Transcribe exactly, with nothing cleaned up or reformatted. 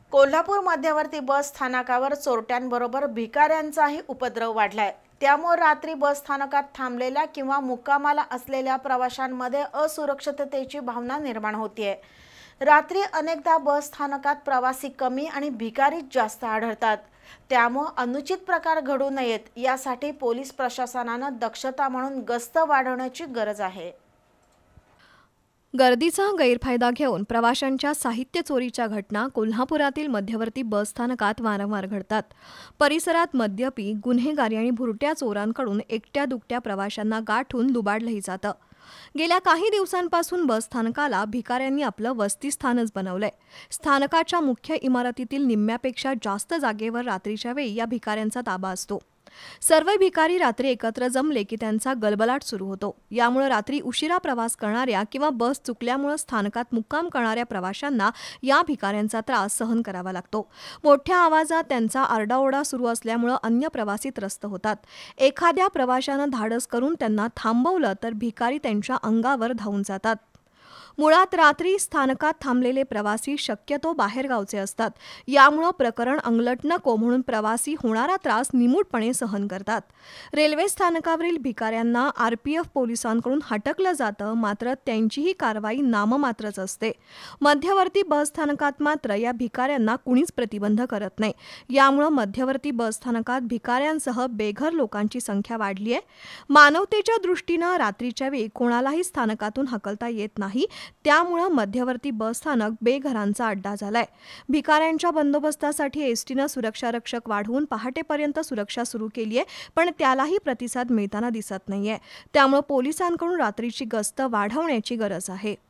कोल्हापूर मध्यवर्ती बस स्थानकावर चोरट्यांबरोबर भिकाऱ्यांचाही उपद्रव वाढलाय। त्यामुळे रात्री बस स्थानकात थांबलेल्या किंवा मुक्कामाला असलेल्या प्रवाशांमध्ये असुरक्षिततेची भावना निर्माण होतीये। रात्री अनेकदा बस स्थानकात प्रवासी कमी आणि भिकारी जास्त आढळतात। त्यामुळे अनुचित प्रकार घडू नयेत यासाठी पोलीस प्रशासनाने दक्षता म्हणून गस्त वाढवण्याची गरज आहे। गर्दीचा गैरफायदा घेऊन प्रवाशांच्या साहित्य चोरीच्या घटना कोल्हापुरातील मध्यवर्ती बस स्थानकात वारंवार घडतात। परिसरात मद्यपी, गुन्हेगारी आणि भुरट्या चोरांकडून एकट्या दुकट्या प्रवाशांना गाठून लुबाडलंही जातं। गेल्या काही दिवसांपासून बस स्थानकाला भिकाऱ्यांनी आपलं वसतिस्थानच बनवलंय। स्थानकाच्या मुख्य इमारतीतील निम्म्यापेक्षा जास्त जागेवर रात्रीच्या वेळी या भिकाऱ्यांचा ताबा असतो। सर्व भिकारी रात्री एकत्र जमले की त्यांचा गलबलाट सुरू होतो। यामुळे रात्री उशिरा प्रवास करणाऱ्या किंवा बस चुकल्यामुळे स्थानकात मुक्काम करणाऱ्या प्रवाशांना या भिकाऱ्यांचा त्रास सहन करावा लागतो। मोठ्या आवाजात त्यांचा आरडाओरडा सुरू असल्यामुळे अन्य प्रवासी त्रस्त होतात। एखाद्या प्रवाशानं धाडस करून त्यांना थांबवलं तर भिकारी त्यांच्या अंगावर धावून जातात। मुळात रात्री स्थानकात थांबलेले प्रवासी शक्यतो बाहेरगावचे असतात। यामुळे प्रकरण अंगलट नको म्हणून प्रवासी होणारा त्रास निमूटपणे सहन करतात। रेल्वे स्थानकावरील भिकाऱ्यांना आरपीएफ पोलिसांकडून हटकलं जातं, मात्र त्यांचीही कारवाई नाममात्रच असते। मध्यवर्ती बस स्थानकात मात्र या भिकाऱ्यांना कुणीच प्रतिबंध करत नाही। यामुळे मध्यवर्ती बस स्थानकात भिकाऱ्यांसह बेघर लोकांची संख्या वाढली आहे। मानवतेच्या दृष्टीनं रात्रीच्या वेळी कोणालाही स्थानकातून हकलता येत नाही। त्यामुळे मध्यवर्ती बस स्थानक बेघरांचा अड्डा झालाय। भिकाऱ्यांच्या बंदोबस्तासाठी एसटीनं सुरक्षा रक्षक वाढवून पहाटेपर्यंत सुरक्षा सुरू केली आहे, पण त्यालाही प्रतिसाद मिळताना दिसत नाहीये। त्यामुळे पोलिसांकडून रात्रीची गस्त वाढवण्याची गरज आहे।